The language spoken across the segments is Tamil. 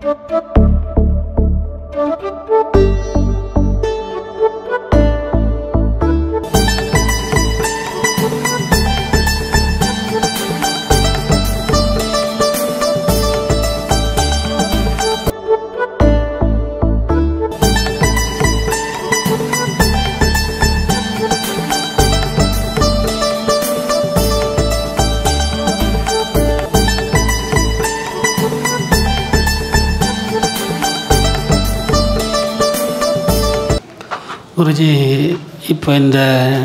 குருஜி, இப்போ இந்த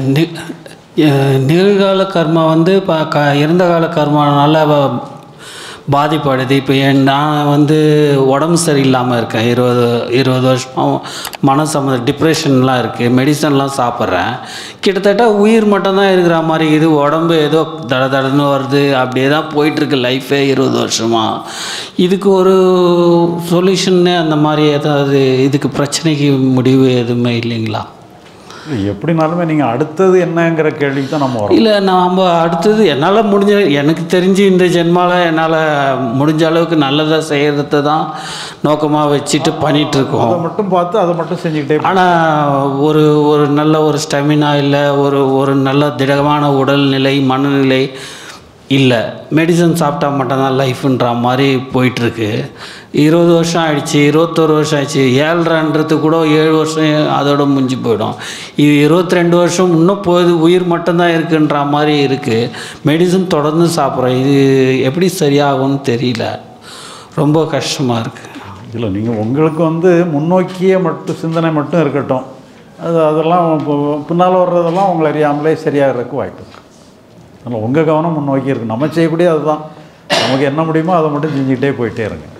நிகழ்கால கர்மா வந்து இப்போ இறந்த கால கர்மானால பாதிப்படுது. இப்போ நான் வந்து உடம்பு சரியில்லாமல் இருக்கேன். 20 வருஷம் மன சம்மந்த டிப்ரெஷன்லாம் இருக்குது. மெடிசன்லாம் சாப்பிட்றேன். கிட்டத்தட்ட உயிர் மட்டும்தான் இருக்கிற மாதிரி இது. உடம்பு ஏதோ தடன்னு வருது. அப்படியே தான் போயிட்டுருக்கு லைஃபே 20 வருஷமாக. இதுக்கு ஒரு சொல்யூஷன்னு அந்த மாதிரி ஏதாவது இதுக்கு பிரச்சனைக்கு முடிவு எதுவுமே இல்லைங்களா? எப்படினாலுமே நீங்கள் அடுத்தது என்னங்கிற கேள்விக்கு தான் நம்ம வரோம். இல்லை, நம்ம அடுத்தது என்னால் முடிஞ்ச, எனக்கு தெரிஞ்சு இந்த ஜென்மாவில் என்னால் முடிஞ்ச அளவுக்கு நல்லதாக செய்கிறத தான் நோக்கமாக வச்சுட்டு பண்ணிகிட்ருக்கோம். அதை மட்டும் பார்த்து அதை மட்டும் செஞ்சுக்கிட்டே. ஆனால் ஒரு நல்ல ஒரு ஸ்டெமினா இல்லை, ஒரு நல்ல திடமான உடல்நிலை, மனநிலை இல்லை. மெடிசன் சாப்பிட்டா மட்டும்தான் லைஃப்ன்ற மாதிரி போயிட்டுருக்கு. 20 வருஷம் ஆயிடுச்சு, 21 வருஷம் ஆயிடுச்சு. 7ன்றது கூட 7 வருஷம் அதோட முடிஞ்சு போயிடும். இது 22 வருஷம் இன்னும் போகுது, உயிர் மட்டும்தான் இருக்குன்ற மாதிரி இருக்குது. மெடிசன் தொடர்ந்து சாப்பிட்றோம். இது எப்படி சரியாகும்னு தெரியல. ரொம்ப கஷ்டமாக இருக்குது. இல்லை, நீங்கள் உங்களுக்கு வந்து முன்னோக்கிய மட்டும் சிந்தனை மட்டும் இருக்கட்டும். அதெல்லாம் பின்னால் வர்றதெல்லாம் உங்களை அறியாமலே சரியாகிறதுக்கு வாய்ப்பு இருக்குது. அதனால் உங்கள் கவனம் முன்னோக்கி இருக்குது. நம்ம செய்யக்கூடிய அதுதான். நமக்கு என்ன முடியுமோ அதை மட்டும் செஞ்சுக்கிட்டே போயிட்டே இருங்க.